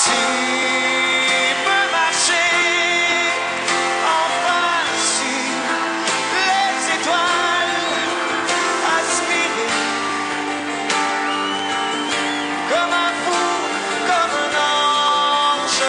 S'il peut marcher, enfin si les étoiles aspirent comme un fou, comme un ange.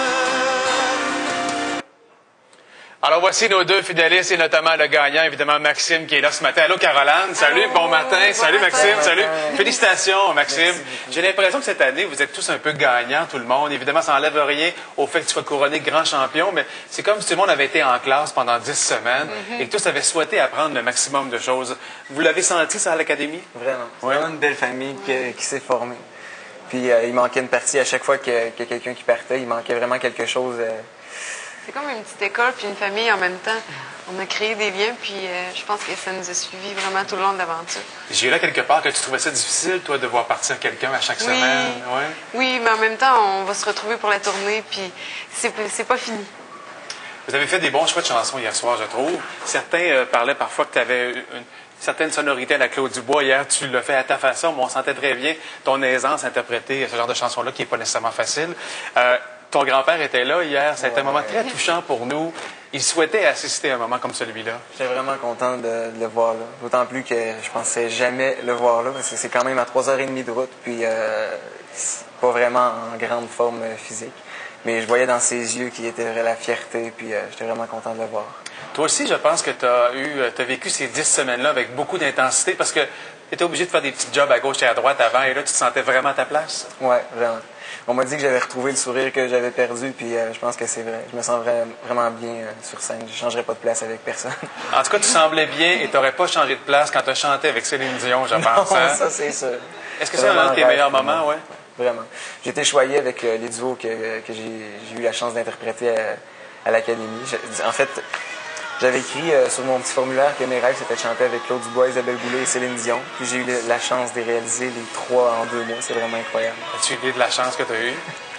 Alors voici nos deux finalistes et notamment le gagnant, évidemment Maxime qui est là ce matin. Allô Caroline, salut, bon matin, salut Maxime, salut. Félicitations Maxime. J'ai l'impression que cette année, vous êtes tous un peu gagnants, tout le monde. Évidemment, ça n'enlève rien au fait que tu sois couronné grand champion, mais c'est comme si tout le monde avait été en classe pendant 10 semaines et que tous avaient souhaité apprendre le maximum de choses. Vous l'avez senti ça à l'académie? Vraiment. C'est Ouais. vraiment une belle famille qui s'est formée. Puis il manquait une partie à chaque fois qu'il y a quelqu'un qui partait. Il manquait vraiment quelque chose. C'est comme une petite école puis une famille en même temps. On a créé des liens, puis je pense que ça nous a suivis vraiment tout le long de l'aventure. J'ai lu à quelque part que tu trouvais ça difficile, toi, de voir partir quelqu'un à chaque semaine. Ouais. Oui, mais en même temps, on va se retrouver pour la tournée, puis c'est pas fini. Vous avez fait des bons choix de chansons hier soir, je trouve. Certains parlaient parfois que tu avais une certaine sonorité à la Claude Dubois. Hier, tu l'as fait à ta façon, mais on sentait très bien ton aisance à interpréter ce genre de chanson-là qui n'est pas nécessairement facile. Ton grand-père était là hier. Ça a été un moment très touchant pour nous. Il souhaitait assister à un moment comme celui-là. J'étais vraiment content de le voir là. D'autant plus que je pensais jamais le voir là, parce que c'est quand même à 3h30 de route, puis c'est pas vraiment en grande forme physique. Mais je voyais dans ses yeux qu'il était la fierté, puis j'étais vraiment content de le voir. Toi aussi, je pense que tu as vécu ces 10 semaines-là avec beaucoup d'intensité parce que tu étais obligé de faire des petits jobs à gauche et à droite avant, et là, tu te sentais vraiment à ta place. Oui, vraiment. On m'a dit que j'avais retrouvé le sourire que j'avais perdu, puis je pense que c'est vrai. Je me sens vraiment bien sur scène. Je ne changerais pas de place avec personne. En tout cas, tu semblais bien et tu n'aurais pas changé de place quand tu as chanté avec Céline Dion, je pense. Non, Hein? ça, c'est sûr. Est-ce que c'est un de tes meilleurs moments, oui? Vraiment. J'ai été choyé avec les duos que j'ai eu la chance d'interpréter à l'Académie. En fait, j'avais écrit sur mon petit formulaire que mes rêves, c'était de chanter avec Claude Dubois, Isabelle Boulay et Céline Dion. Puis j'ai eu la chance de réaliser les 3 en 2 mois. C'est vraiment incroyable. As-tu idée de la chance que tu as eue?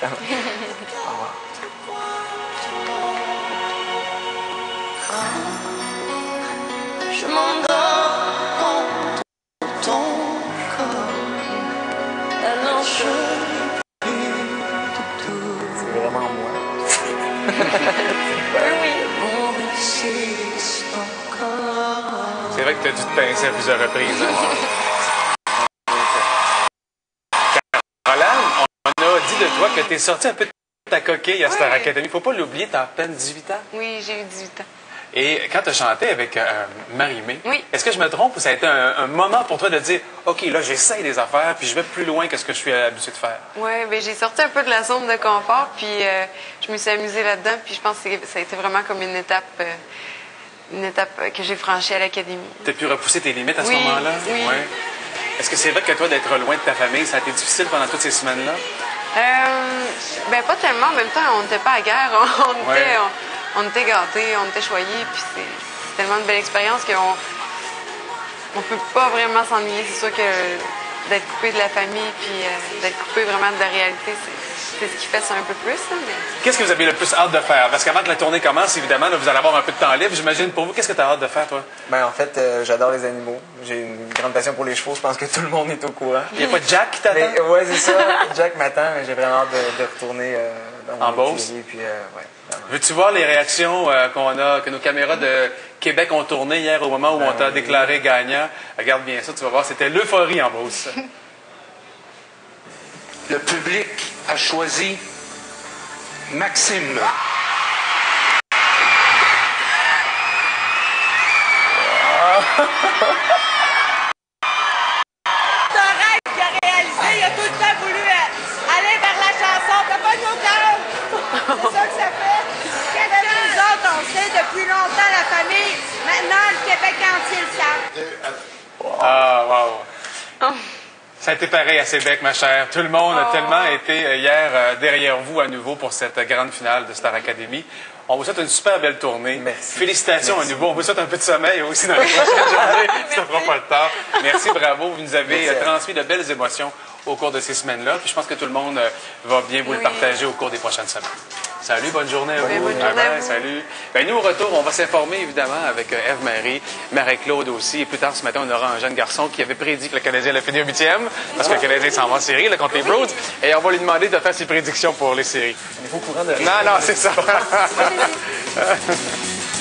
Au revoir. Je m'endors contre ton corps, alors je C'est vraiment moi. mon récit encore. C'est vrai que tu as dû te pincer à plusieurs reprises. Hein? Caroline, on a dit de toi que tu es sorti un peu de ta coquille à Star Academy. Faut pas l'oublier, tu as à peine 18 ans. Oui, j'ai eu 18 ans. Et quand tu as chanté avec Marie-Mé, Oui. est-ce que je me trompe ou ça a été un moment pour toi de dire « OK, là, j'essaye des affaires, puis je vais plus loin que ce que je suis habitué de faire. » Oui, bien, j'ai sorti un peu de la zone de confort, puis je me suis amusée là-dedans, puis je pense que ça a été vraiment comme une étape que j'ai franchie à l'Académie. Tu as pu repousser tes limites à ce Oui, moment-là? oui. Ouais. Est-ce que c'est vrai que toi, d'être loin de ta famille, ça a été difficile pendant toutes ces semaines-là? Ben pas tellement. En même temps, on n'était pas à guerre. On était gâtés, on était choyés. Puis c'est tellement une belle expérience qu'on on peut pas vraiment s'ennuyer. C'est sûr que d'être coupé de la famille puis d'être coupé vraiment de la réalité, c'est ce qui fait ça un peu plus. Là, mais... Qu'est-ce que vous avez le plus hâte de faire? Parce qu'avant que la tournée commence, évidemment, là, vous allez avoir un peu de temps libre. J'imagine pour vous, qu'est-ce que tu as hâte de faire, toi? Ben, en fait, j'adore les animaux. J'ai une grande passion pour les chevaux. Je pense que tout le monde est au courant. Il n'y a pas de Jack qui t'attend? Oui, c'est ça. Jack m'attend, mais j'ai vraiment hâte de retourner dans En mon Beauce? écurie, puis, ouais, vraiment. Veux-tu voir les réactions que nos caméras de Québec ont tournées hier au moment où on t'a déclaré gagnant? Regarde bien ça, tu vas voir, c'était l'euphorie en Beauce. Le public a choisi Maxime. C'est un rêve qu'il a réalisé. Il a tout le temps voulu aller vers la chanson. T'as pas de cœur. C'est ça que ça fait. Québec, nous autres, on sait depuis longtemps la famille. Maintenant, le Québec entier le sait. Ah, wow! Ça a été pareil à Québec, ma chère. Tout le monde a tellement été hier derrière vous à nouveau pour cette grande finale de Star Academy. On vous souhaite une super belle tournée. Merci. Félicitations Merci. à nouveau. On vous souhaite un peu de sommeil aussi dans les prochaines journées. Ça ne fera pas de tard. Merci, bravo. Vous nous avez transmis de belles émotions au cours de ces semaines-là. Puis je pense que tout le monde va bien vous le partager au cours des prochaines semaines. Salut, bonne journée à vous. Bonne journée Bye bye, à vous. salut. Ben, nous, au retour, on va s'informer évidemment avec Ève-Marie, Marie-Claude aussi. Et plus tard ce matin, on aura un jeune garçon qui avait prédit que le Canadien allait finir 8e, parce que le Canadien s'en va en série là, contre les Bruins. Et on va lui demander de faire ses prédictions pour les séries. On est pas au courant de rien. Non, non, c'est ça.